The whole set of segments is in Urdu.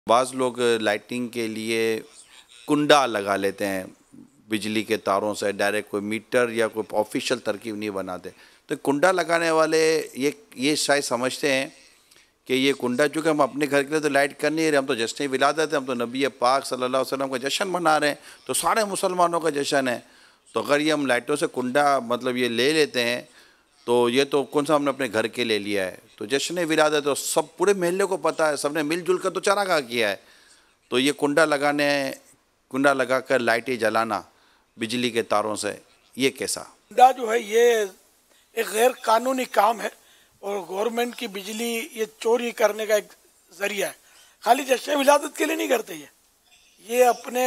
بعض لوگ لائٹنگ کے لیے کنڈا لگا لیتے ہیں بجلی کے تاروں سے ڈائریکٹ، کوئی میٹر یا کوئی آفیشیل ترکیب نہیں بناتے. تو کنڈا لگانے والے یہ شاید سمجھتے ہیں کہ یہ کنڈا چونکہ ہم اپنے گھر کے لیے تو لائٹ کر نہیں رہے، ہم تو جشن ولادت ہے، ہم تو نبی پاک صلی اللہ علیہ وسلم کا جشن منا رہے ہیں، تو سارے مسلمانوں کا جشن ہے. تو اگر یہ ہم لائٹوں سے کنڈا مطلب یہ لے لیتے ہیں تو یہ تو کون سا ہم نے اپنے گھر کے لے لیا ہے. تو جشن ولادت تو سب پورے محلے کو پتہ ہے، سب نے مل جل کر تو چراغاہ کیا ہے. تو یہ کنڈا لگا کر لائٹیں جلانا بجلی کے تاروں سے، یہ کیسا؟ کنڈا جو ہے یہ ایک غیر قانونی کام ہے اور گورنمنٹ کی بجلی یہ چوری کرنے کا ایک ذریعہ ہے. خالی جشن ولادت کے لیے نہیں کرتے، یہ اپنے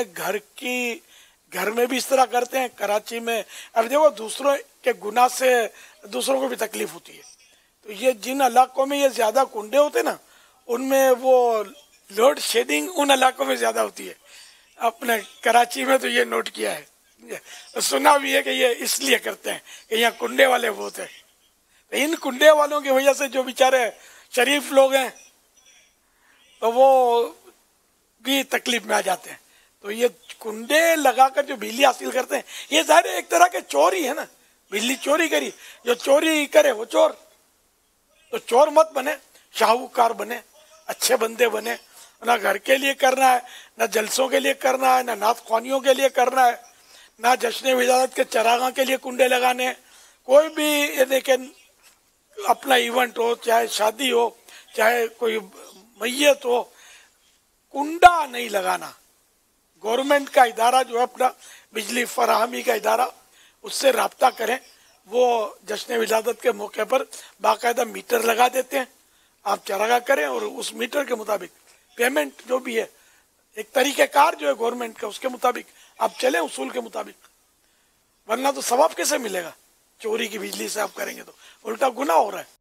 گھر میں بھی اس طرح کرتے ہیں. کراچی میں اب دیکھو دوسروں کے گناہ سے دوسروں کو بھی تکلیف ہوتی ہے، تو یہ جن علاقوں میں یہ زیادہ کنڈے ہوتے نا ان میں وہ لوڈ شیڈنگ ان علاقوں میں زیادہ ہوتی ہے. اپنے کراچی میں تو یہ نوٹ کیا ہے، سنا بھی ہے کہ یہ اس لیے کرتے ہیں کہ یہاں کنڈے والے بہت ہیں. ان کنڈے والوں کی وجہ سے جو بیچارے شریف لوگ ہیں تو وہ بھی تکلیف میں آ جاتے ہیں. تو یہ کنڈے لگا کر جو بجلی حاصل کرتے ہیں یہ ظاہر ایک طرح کے چور ہی ہے نا. بجلی چوری کری، جو چوری کرے وہ چور. تو چور مت بنے، شاہوکار بنے، اچھے بندے بنے. نہ گھر کے لیے کرنا ہے، نہ جلسوں کے لیے کرنا ہے، نہ نعت خوانیوں کے لیے کرنا ہے، نہ جشن ولادت کے چراغاں کے لیے کنڈے لگانے. کوئی بھی یہ دیکھیں اپنا ایونٹ ہو، چاہے شادی ہو، چاہے کوئی میت ہو، کنڈا نہیں لگانا. گورنمنٹ کا ادارہ جو ہے اپنا بجلی فراہمی کا ادارہ، اس سے رابطہ کریں. وہ جشن ولادت کے موقع پر باقاعدہ میٹر لگا دیتے ہیں، آپ چراغاں کریں اور اس میٹر کے مطابق پیمنٹ جو بھی ہے ایک طریقہ کار جو ہے گورنمنٹ کا اس کے مطابق آپ چلیں، اصول کے مطابق. ورنہ تو ثواب کیسے ملے گا؟ چوری کی بجلی سے آپ کریں گے تو الٹا گناہ ہو رہا ہے.